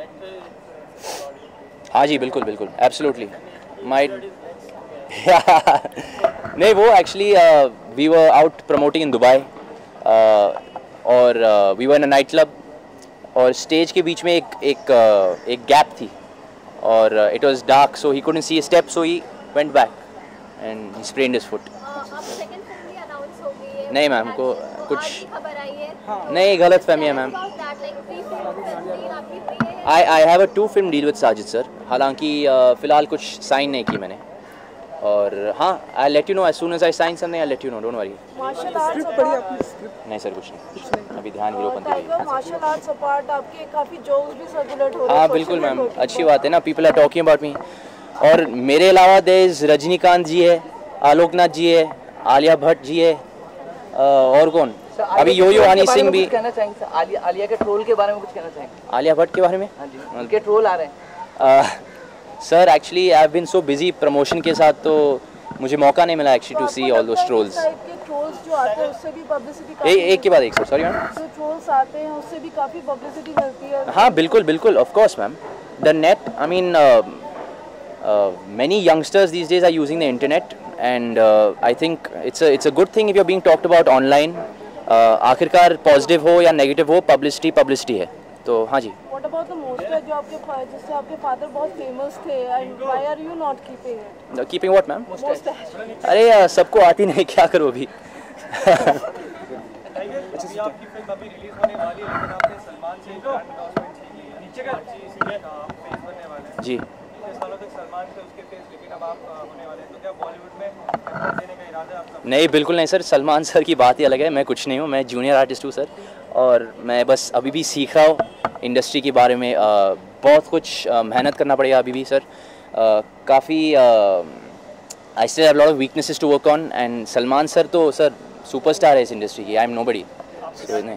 हाँ जी, बिल्कुल बिल्कुल, एब्सोल्युटली माय नहीं, वो actually we were out promoting in Dubai और we were in a night club और स्टेज के बीच में एक गैप थी और it was dark so he couldn't see a step so he went back and he sprained his foot. अब second film भी अनाउंस हो गई है। नहीं मैम को तो कुछ आज ही खबर आई है। नहीं, गलत फहमी है ma'am. I have a 2 film deal with Sajid sir, हालांकि फ़िलहाल कुछ साइन नहीं की मैंने और हाँ I let you know as soon as I sign something I let you know, don't worry. नहीं सर कुछ नहीं, अभी ध्यान हीरोपंती पे। मार्शल आर्ट्स अपार्ट आपके काफ़ी जोक्स भी सर्कुलेट हो रहे हैं। हाँ बिल्कुल मैम, अच्छी बात है ना, people are talking about me. और मेरे अलावा देयर इज रजनीकांत जी है, आलोकनाथ जी है, आलिया भट्ट जी है और कौन, अभी यो यो हनी सिंह भी। कहना चाहेंगे आलिया के ट्रोल के बारे में कुछ कहना चाहेंगे? आलिया भट्ट के बारे में? हाँ जी, उनके ट्रोल आ रहे हैं। Sir actually I have been so busy promotion के साथ तो मुझे मौका नहीं मिला actually to see all those trolls. Trolls जो आते हैं उससे भी पब्लिसिटी एक के बाद एक सर, सॉरी मैम। जो ट्रोल्स आते हैं उससे भी काफ़ी पब्लिसिटी मिलती है। हाँ बिल्कुल बिल्कुल, of course ma'am. The net, I mean many youngsters these days are using the internet and I think it's a good thing if you're being talked about online. आखिरकार पॉजिटिव हो या नेगेटिव हो, publicity है तो हाँ जी। What about the मोस्टर जो जिससे आपके फादर बहुत फेमस थे and why are you not keeping it? Keeping what ma'am? मोस्टर। अरे सबको आती नहीं, क्या करो अभी। आपकी फिल्म अभी रिलीज होने वाली है लेकिन आपने सलमान से एंडोर्समेंट छीन ली है। नीचे का फेस बनने वाले हैं जी। इतने सालों तक सलमान से उसके फेस, लेकिन अब आप होने वाले हैं, तो क्या बॉलीवुड में देने का इरादा है आपका? नहीं बिल्कुल नहीं सर, सलमान सर की बात ही अलग है, मैं कुछ नहीं हूँ, मैं जूनियर आर्टिस्ट हूँ सर और मैं बस अभी भी सीख रहा हूँ इंडस्ट्री के बारे में। बहुत कुछ मेहनत करना पड़ेगा अभी भी सर, काफ़ी I still have lot of weaknesses to work on and Salman sir तो सर सुपरस्टार है इस इंडस्ट्री की, आई एम नोबडी। नहीं,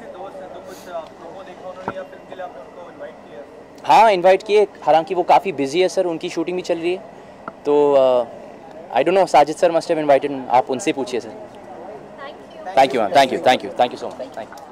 हाँ इनवाइट किए, हालांकि वो काफ़ी बिजी है सर, उनकी शूटिंग भी चल रही है तो I don't know, Sajid sir must have invited, आप उनसे पूछिए sir. Thank you ma'am, thank you so much, thank you.